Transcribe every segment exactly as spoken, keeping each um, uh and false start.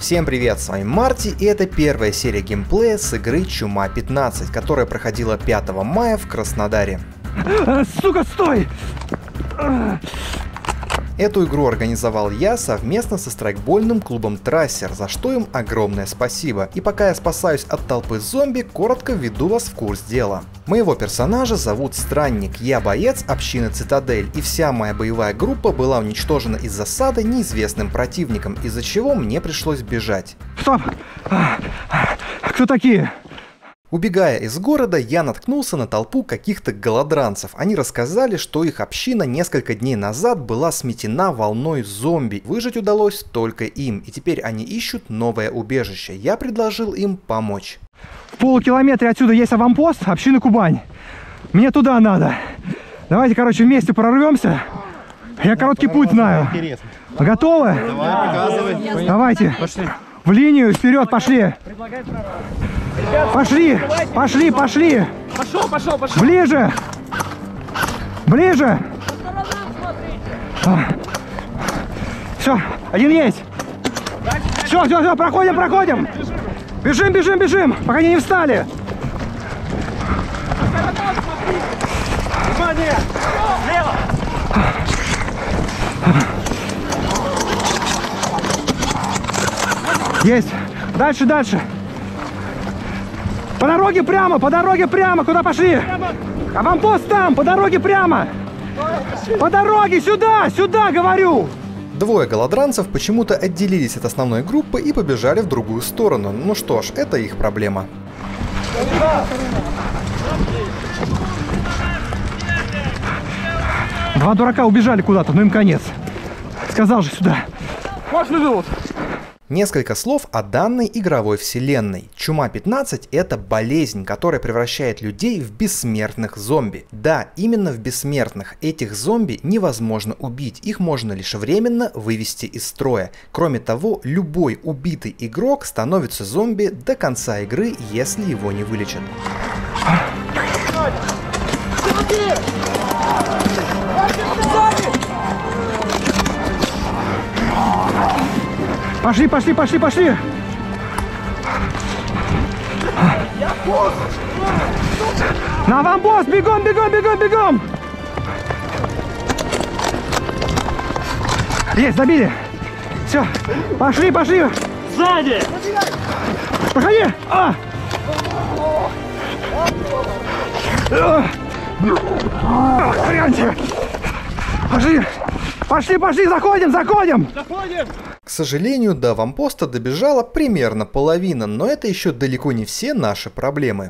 Всем привет, с вами Марти, и это первая серия геймплея с игры Чума пятнадцать, которая проходила пятого мая в Краснодаре. Сука, стой! Эту игру организовал я совместно со страйкбольным клубом Трассер, за что им огромное спасибо. И пока я спасаюсь от толпы зомби, коротко введу вас в курс дела. Моего персонажа зовут Странник, я боец общины Цитадель, и вся моя боевая группа была уничтожена из засады неизвестным противником, из-за чего мне пришлось бежать. Стоп! Кто такие? Убегая из города, я наткнулся на толпу каких-то голодранцев. Они рассказали, что их община несколько дней назад была сметена волной зомби. Выжить удалось только им, и теперь они ищут новое убежище. Я предложил им помочь. В полукилометре отсюда есть аванпост общины Кубань. Мне туда надо. Давайте, короче, вместе прорвемся. Я короткий путь знаю. Готовы? Давай, показывай. Давайте. Пошли. В линию, вперед, пошли. Пошли, пошли, пошли. Пошел, пошел, пошел. Ближе. Ближе. Все, один есть. Все, все, все, проходим, проходим. Бежим, бежим, бежим, пока они не встали. Внимание! Слева! Есть. Дальше, дальше. По дороге прямо, по дороге прямо. Куда пошли? Аванпост там, по дороге прямо. По дороге, сюда, сюда, говорю. Двое голодранцев почему-то отделились от основной группы и побежали в другую сторону. Ну что ж, это их проблема. Два дурака убежали куда-то, ну им конец. Сказал же сюда. Можно живут? Несколько слов о данной игровой вселенной. Чума пятнадцать — это болезнь, которая превращает людей в бессмертных зомби. Да, именно в бессмертных. Этих зомби невозможно убить, их можно лишь временно вывести из строя. Кроме того, любой убитый игрок становится зомби до конца игры, если его не вылечат. Пошли, пошли, пошли, пошли. На аванпост, бегом, бегом, бегом, бегом. Есть, забили. Все, пошли, пошли. Сзади! Проходи. А! Варианте. Пошли, пошли, пошли, заходим, заходим. Заходим! К сожалению, до аванпоста добежала примерно половина, но это еще далеко не все наши проблемы.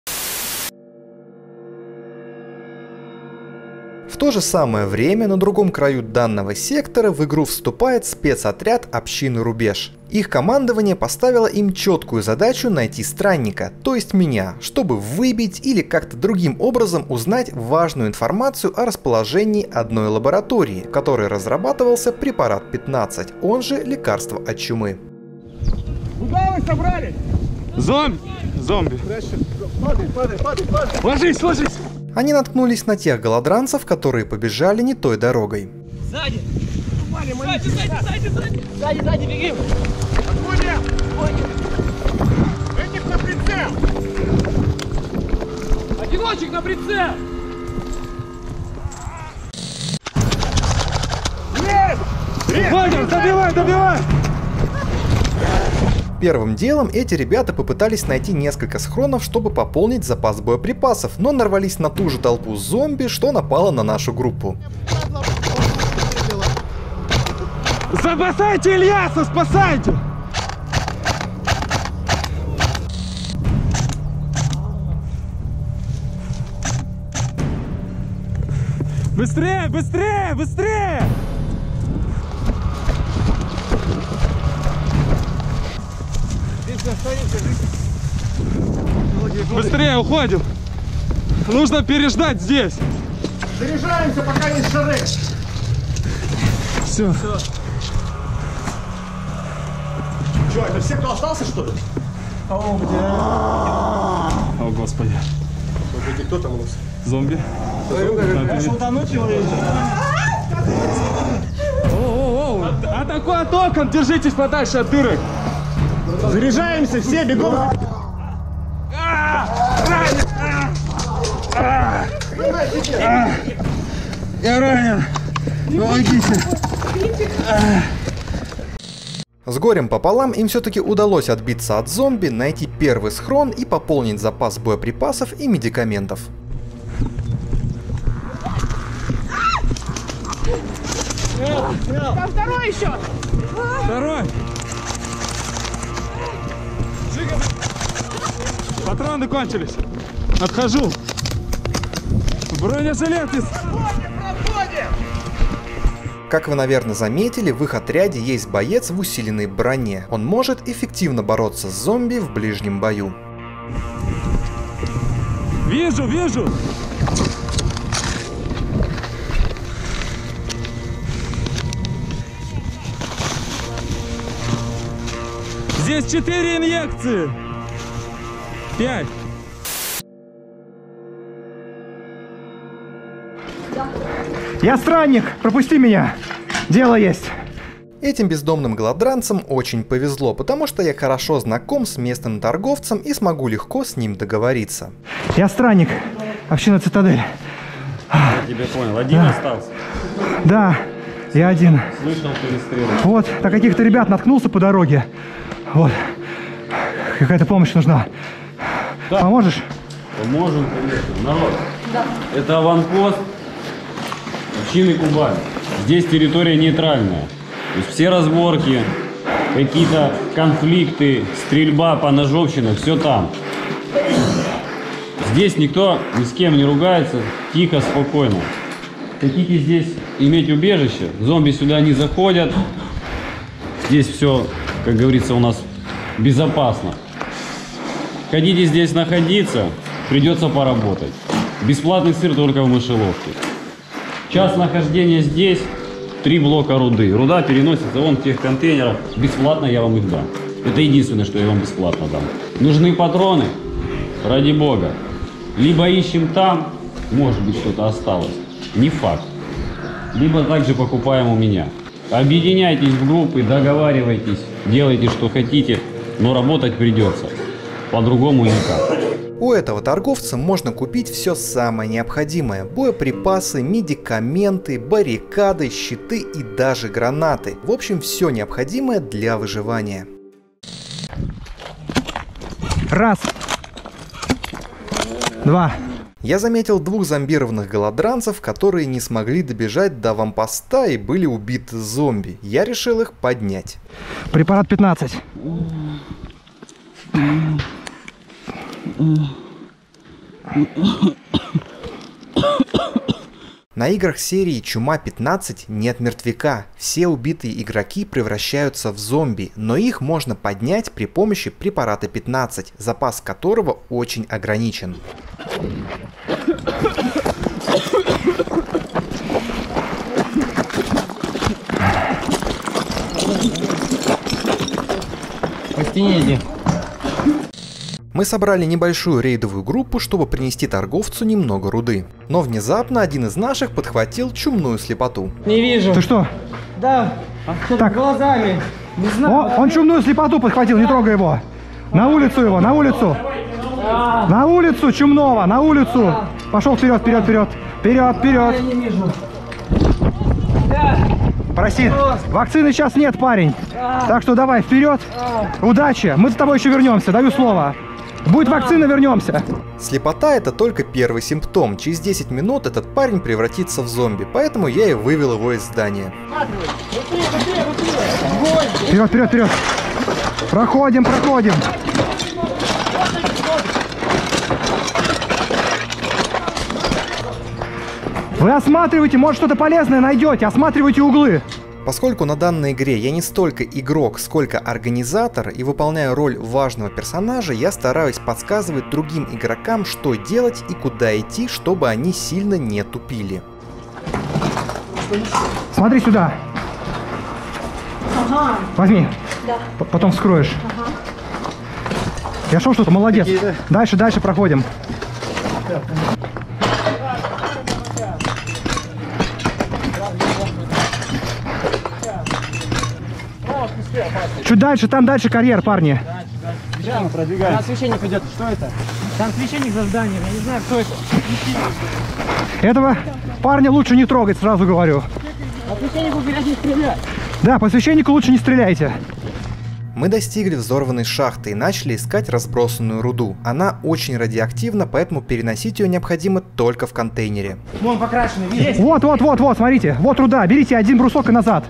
В то же самое время на другом краю данного сектора в игру вступает спецотряд общины Рубеж. Их командование поставило им четкую задачу найти странника, то есть меня, чтобы выбить или как-то другим образом узнать важную информацию о расположении одной лаборатории, в которой разрабатывался препарат пятнадцать, он же лекарство от чумы. Куда вы собрались? Зомби! Зомби! Падай, падай, падай, падай! Ложись, ложись! Они наткнулись на тех голодранцев, которые побежали не той дорогой. Сзади! Сзади, сзади, сзади, сзади! Сзади, сзади, бегим! Отходим! Этих на прицел! Одиночек на прицел! Есть! Уходим! Добивай, добивай! Первым делом эти ребята попытались найти несколько схронов, чтобы пополнить запас боеприпасов, но нарвались на ту же толпу зомби, что напала на нашу группу. Спасайте Ильяса, спасайте! Быстрее, быстрее, быстрее! Быстрее уходим! Нужно переждать здесь! Заряжаемся, пока есть шары! Все. Че, это все, кто остался, что ли? О, где? О, Господи. Смотрите, кто там у нас? Зомби. Решил утонуть человечек. О-о-о! Атакуй от окон! Держитесь подальше от дырок! Заряжаемся, все бегом. Я ранен. Помогите. С горем пополам им все-таки удалось отбиться от зомби, найти первый схрон и пополнить запас боеприпасов и медикаментов. Там второй еще! Второй. Патроны кончились. Отхожу. Бронежилет. Как вы, наверное, заметили, в их отряде есть боец в усиленной броне. Он может эффективно бороться с зомби в ближнем бою. Вижу, вижу. Здесь четыре инъекции. Пять. Я странник, пропусти меня. Дело есть. Этим бездомным голодранцам очень повезло, потому что я хорошо знаком с местным торговцем и смогу легко с ним договориться. Я странник. Община Цитадель. Я тебя понял. Один Да. остался? Да, я один. Слышал перестрелок. Вот, на каких-то ребят наткнулся по дороге. Вот. Какая-то помощь нужна. Да. Поможешь? Поможем, конечно. Народ, это аванпост общины Кубань. Здесь территория нейтральная. То есть все разборки, какие-то конфликты, стрельба, поножовщина, все там. Здесь никто ни с кем не ругается, тихо, спокойно. Хотите здесь иметь убежище, зомби сюда не заходят. Здесь все, как говорится, у нас безопасно. Хотите здесь находиться, придется поработать. Бесплатный сыр только в мышеловке. Час нахождения здесь, три блока руды. Руда переносится вон в тех контейнерах. Бесплатно я вам их дам. Это единственное, что я вам бесплатно дам. Нужны патроны? Ради бога. Либо ищем там, может быть, что-то осталось. Не факт. Либо также покупаем у меня. Объединяйтесь в группы, договаривайтесь, делайте, что хотите, но работать придется. По-другому никак. У этого торговца можно купить все самое необходимое. Боеприпасы, медикаменты, баррикады, щиты и даже гранаты. В общем, все необходимое для выживания. Раз. Два. Я заметил двух зомбированных голодранцев, которые не смогли добежать до вампоста и были убиты зомби. Я решил их поднять. Препарат пятнадцать. На играх серии Чума пятнадцать нет мертвяка. Все убитые игроки превращаются в зомби, но их можно поднять при помощи препарата пятнадцать, запас которого очень ограничен. По стене иди. Мы собрали небольшую рейдовую группу, чтобы принести торговцу немного руды. Но внезапно один из наших подхватил чумную слепоту. Не вижу. Ты что? Да. Что-то Так. глазами. Не знаю. О, он чумную слепоту подхватил, не трогай его. На улицу его, на улицу. На улицу чумного, на улицу. Пошел вперед, вперед, вперед. Вперед, вперед. Я не вижу. Проси. Вакцины сейчас нет, парень. Так что давай, вперед. Удачи. Мы с тобой еще вернемся, даю слово. Будет вакцина, вернемся. Слепота — это только первый симптом. Через десять минут этот парень превратится в зомби, поэтому я и вывел его из здания. Вперед, вперед, вперед. Проходим, проходим. Вы осматривайте, может что-то полезное найдете, осматривайте углы. Поскольку на данной игре я не столько игрок, сколько организатор и выполняю роль важного персонажа, я стараюсь подсказывать другим игрокам, что делать и куда идти, чтобы они сильно не тупили. Смотри сюда. Ага. Возьми. Да. П- Потом вскроешь. Ага. Я шел что-то, молодец. Дальше, дальше проходим. Чуть дальше, там дальше карьер, парни. Прямо продвигаемся. Там священник идет. Что это? Там священник за зданием. Я не знаю, кто это. Этого парня лучше не трогать, сразу говорю. А священнику велят не стрелять. Да, по священнику лучше не стреляйте. Мы достигли взорванной шахты и начали искать разбросанную руду. Она очень радиоактивна, поэтому переносить ее необходимо только в контейнере. Вон покрашенный, видишь? Вот, вот, вот, вот, смотрите. Вот руда. Берите один брусок и назад.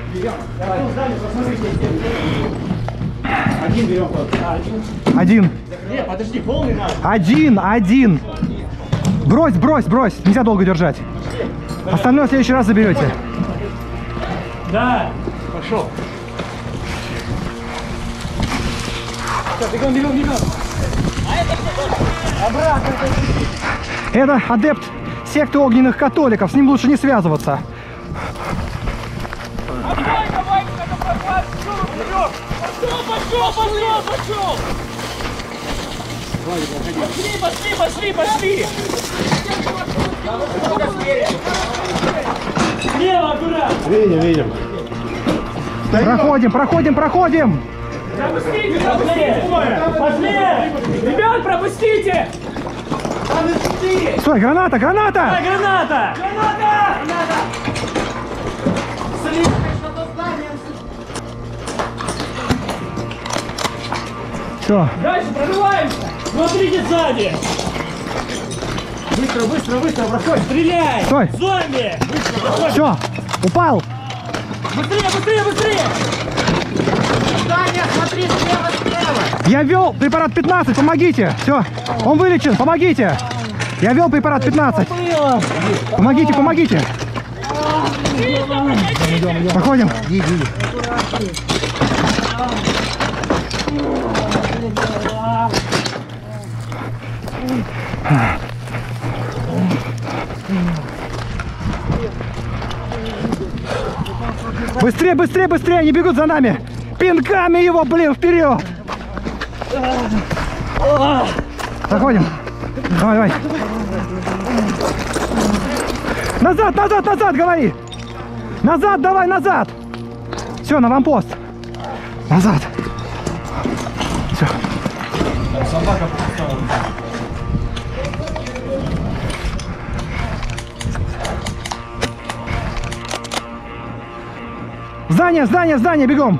Один берем. А, один. Один. Нет, подожди, полный надо. Один, один. Брось, брось, брось. Нельзя долго держать. Остальное в следующий раз заберете. Да. Пошел. Все, бегом, бегом, бегом. А это что? Обратно. Это адепт секты огненных католиков. С ним лучше не связываться. Давай, давай, давай, пошел, пошел, пошел, пошел. Пошли, пошли, пошли, пошли. Слева, аккуратно. Видим, видим. Проходим, проходим, проходим. Пропустите, пропустите. Пошли. Ребят, пропустите. Стой, граната, граната! Граната! Граната! Все. Дальше прорываемся. Смотрите сзади. Быстро, быстро, быстро, проходь. Стреляй. Стой. Зомби. Все. Упал. Быстрее, быстрее, быстрее. Здание, смотри, слева, слева. Я ввел препарат пятнадцать, помогите. Все. Он вылечен, помогите. Я ввел препарат пятнадцать. Помогите, помогите. Проходим. Быстрее, быстрее, быстрее, они бегут за нами. Пинками его, блин, вперед. Заходим. Давай, давай. Назад, назад, назад, говори. Назад, давай, назад. Все, на аванпост. Назад. Все. Здание, здание, здание, бегом.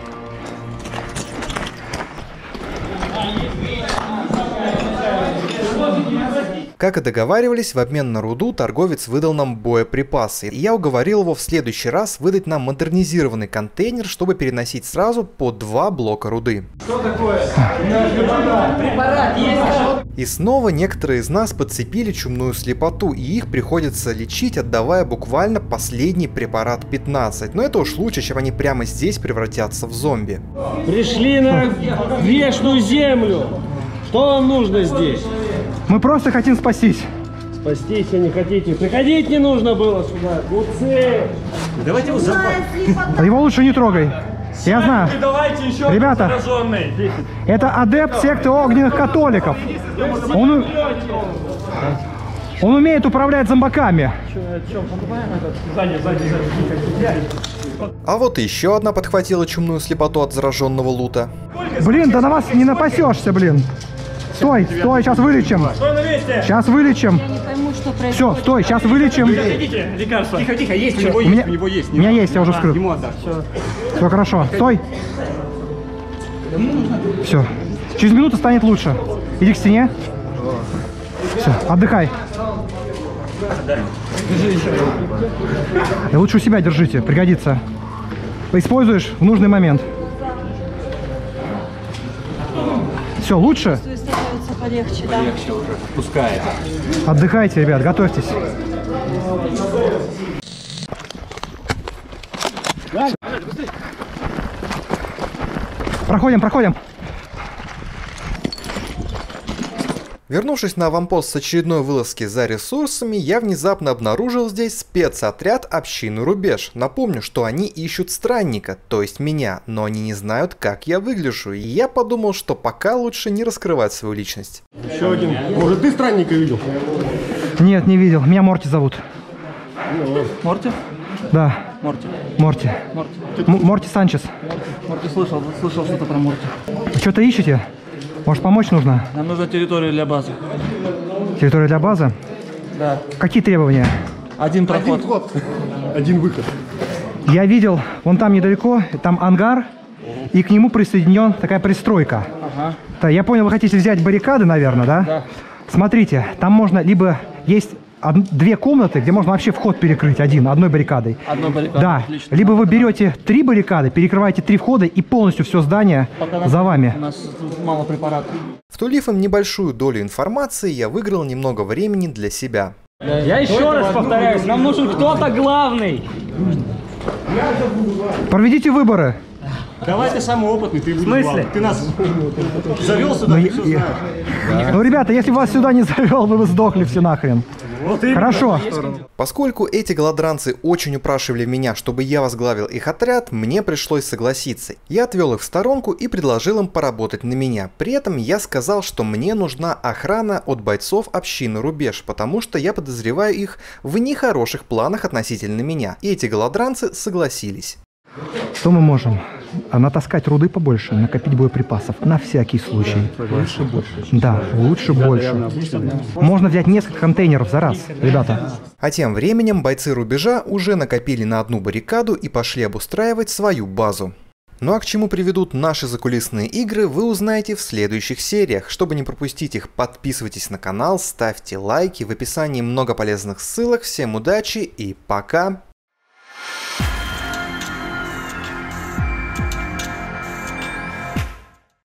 Как и договаривались, в обмен на руду торговец выдал нам боеприпасы. И я уговорил его в следующий раз выдать нам модернизированный контейнер, чтобы переносить сразу по два блока руды. Что такое? Препарат есть. И снова некоторые из нас подцепили чумную слепоту, и их приходится лечить, отдавая буквально последний препарат пятнадцать. Но это уж лучше, чем они прямо здесь превратятся в зомби. Пришли на вечную землю. Что вам нужно здесь? Мы просто хотим спастись. Спастись, а не хотите. Приходить не нужно было сюда. Гуцы! Давайте его забрать. Его лучше не трогай. Я знаю. Давайте еще Ребята, зараженный. это адепт секты огненных католиков. Он, у- он умеет управлять зомбаками. Сзади, сзади, сзади. А вот и еще одна подхватила чумную слепоту от зараженного лута. Блин, да на вас не напасешься, блин. Стой, стой, сейчас вылечим. Стой на месте! Сейчас вылечим. Я не пойму, что происходит. Все, стой, сейчас вылечим. Идите, лекарство. Тихо, тихо, есть, у него У есть, меня, у него есть. у меня есть, я уже вскрыл. Ему отдашь. Все хорошо. Стой. Все. Через минуту станет лучше. Иди к стене. Все, отдыхай. И лучше у себя держите, пригодится. Используешь в нужный момент. Все, лучше? Становится полегче, да? Отпускает. Отдыхайте, ребят, готовьтесь. Проходим, проходим. Вернувшись на аванпост с очередной вылазки за ресурсами, я внезапно обнаружил здесь спецотряд общины Рубеж. Напомню, что они ищут странника, то есть меня, но они не знают, как я выгляжу, и я подумал, что пока лучше не раскрывать свою личность. Еще один. Может, ты странника видел? Нет, не видел. Меня Морти зовут. Морти? Да, Морти. Морти. Морти. М- Морти Санчес. Морти слышал, слышал что-то про Морти. Что-то ищете? Может, помочь нужно? Нам нужна территория для базы. Территория для базы? Да. Какие требования? Один проход. Один вход, один выход. Я видел, вон там недалеко, там ангар, и к нему присоединен такая пристройка. Ага. Да, я понял, вы хотите взять баррикады, наверное, да? Да. Смотрите, там можно либо есть од- две комнаты, где можно вообще вход перекрыть один, одной баррикадой. Одной баррикадой, Да. отлично. Либо вы берете три баррикады, перекрываете три входа и полностью все здание Пока нас- за вами. У нас тут мало препаратов. Втулив им небольшую долю информации, я выиграл немного времени для себя. Я еще раз повторяюсь, нам нужен кто-то главный. Проведите выборы. Давай ты самый опытный, ты будешь смысле? главный. Ты нас завел сюда, Ну, ты я- все я- знаешь. Ну, ребята, если вас сюда не завел, вы бы сдохли все нахрен. Хорошо. Поскольку эти голодранцы очень упрашивали меня, чтобы я возглавил их отряд, мне пришлось согласиться. Я отвел их в сторонку и предложил им поработать на меня. При этом я сказал, что мне нужна охрана от бойцов общины Рубеж, потому что я подозреваю их в нехороших планах относительно меня. И эти голодранцы согласились. Что мы можем? А натаскать руды побольше, накопить боеприпасов. На всякий случай. Лучше больше. Да, лучше больше. Можно взять несколько контейнеров за раз, ребята. А тем временем бойцы Рубежа уже накопили на одну баррикаду и пошли обустраивать свою базу. Ну а к чему приведут наши закулисные игры, вы узнаете в следующих сериях. Чтобы не пропустить их, подписывайтесь на канал, ставьте лайки, в описании много полезных ссылок. Всем удачи и пока!